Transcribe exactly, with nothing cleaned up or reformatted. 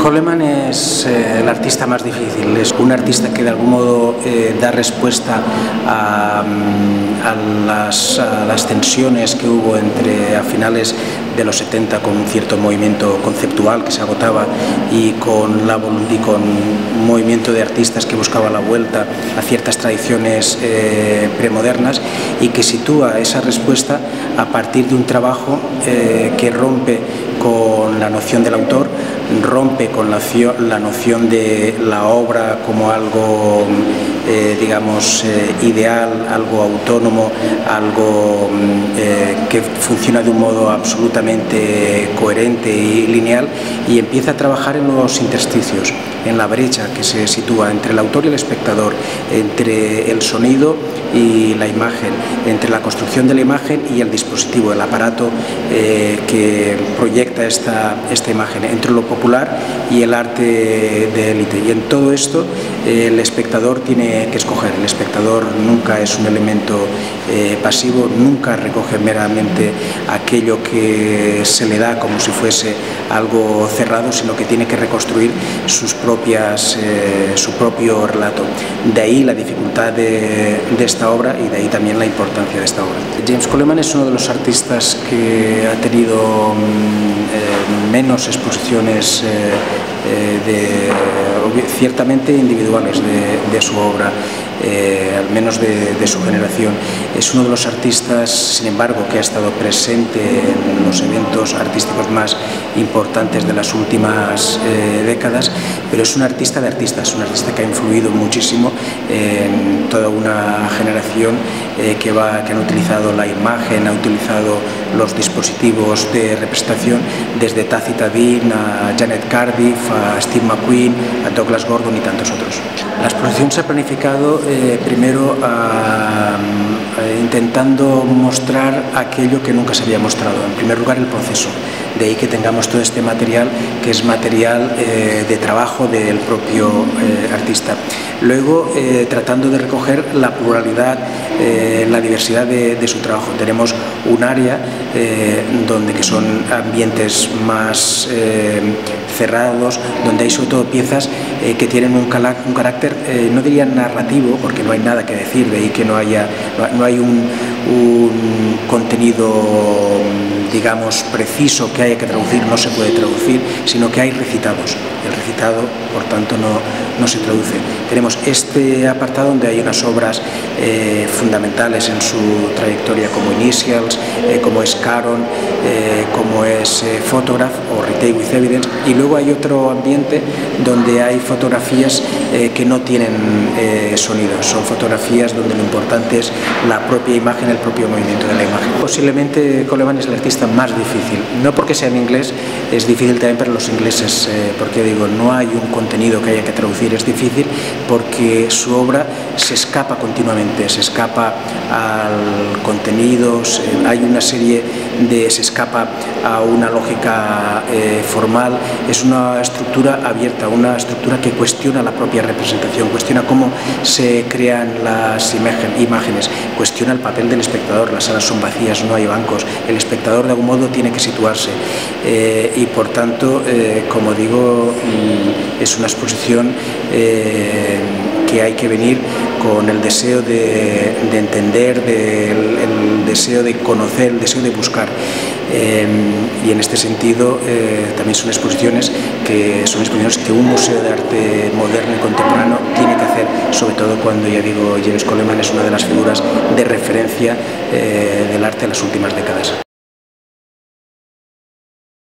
Coleman es eh, el artista más difícil, es un artista que de algún modo eh, da respuesta a, a, las, a las tensiones que hubo entre a finales de los setenta con un cierto movimiento conceptual que se agotaba y con, la, y con un movimiento de artistas que buscaba la vuelta a ciertas tradiciones eh, premodernas y que sitúa esa respuesta a partir de un trabajo eh, que rompe con la noción del autor, rompe con la, la noción de la obra como algo, eh, digamos, eh, ideal, algo autónomo, algo eh, que funciona de un modo absolutamente coherente y lineal, y empieza a trabajar en los intersticios, en la brecha que se sitúa entre el autor y el espectador, entre el sonido y la imagen, entre la construcción de la imagen y el dispositivo, el aparato eh, que proyecta esta, esta imagen, entre lo popular y el arte de élite. Y en todo esto eh, el espectador tiene que escoger. El espectador nunca es un elemento eh, pasivo, nunca recoge meramente aquello que se le da como si fuese algo cerrado, sino que tiene que reconstruir sus propias, eh, su propio relato. De ahí la dificultad de, de esta obra y de ahí también la importancia de esta obra. James Coleman es uno de los artistas que ha tenido eh, menos exposiciones eh, eh, de, ciertamente individuales de, de su obra, eh, al menos de, de su generación. Es uno de los artistas, sin embargo, que ha estado presente en los eventos artísticos más importantes de las últimas eh, décadas, pero es un artista de artistas, un artista que ha influido muchísimo en toda una generación eh, que, va, que han utilizado la imagen, ha utilizado los dispositivos de representación, desde Tácita Dean a Janet Cardiff, a Steve McQueen, a Douglas Gordon y tantos otros. La exposición se ha planificado eh, primero a, a, intentando mostrar aquello que nunca se había mostrado. En primer lugar, el proceso. De ahí que tengamos todo este material, que es material eh, de trabajo del propio eh, artista. Luego, eh, tratando de recoger la pluralidad, eh, la diversidad de, de su trabajo. Tenemos un área eh, donde que son ambientes más eh, cerrados, donde hay sobre todo piezas eh, que tienen un, un carácter, eh, no diría narrativo, porque no hay nada que decir, de ahí que no haya, no hay un, un contenido, digamos, preciso que haya que traducir, no se puede traducir, sino que hay recitados. El recitado, por tanto, no, no se traduce. Tenemos este apartado donde hay unas obras eh, fundamentales en su trayectoria, como Initials, eh, como es Caron, eh, como es eh, Photograph o Retail with Evidence, y luego hay otro ambiente donde hay fotografías eh, que no tienen eh, sonido. Son fotografías donde lo importante es la propia imagen, el propio movimiento de la imagen. Posiblemente Coleman es el artista más difícil, no porque sea en inglés, es difícil también para los ingleses, eh, porque digo, no hay un contenido que haya que traducir, es difícil porque su obra se escapa continuamente, se escapa al contenido, se, hay una serie de, se escapa a una lógica eh, formal, es una estructura abierta, una estructura que cuestiona la propia representación, cuestiona cómo se crean las imagen, imágenes, cuestiona el papel del espectador, las salas son vacías, no hay bancos, el espectador de algún modo tiene que situarse eh, y por tanto, eh, como digo, es una exposición eh, que hay que venir con el deseo de, de entender, de, el, el deseo de conocer, el deseo de buscar. Eh, y en este sentido eh, también son exposiciones que son exposiciones que un museo de arte moderno y contemporáneo tiene que hacer, sobre todo cuando, ya digo, James Coleman es una de las figuras de referencia eh, del arte de las últimas décadas.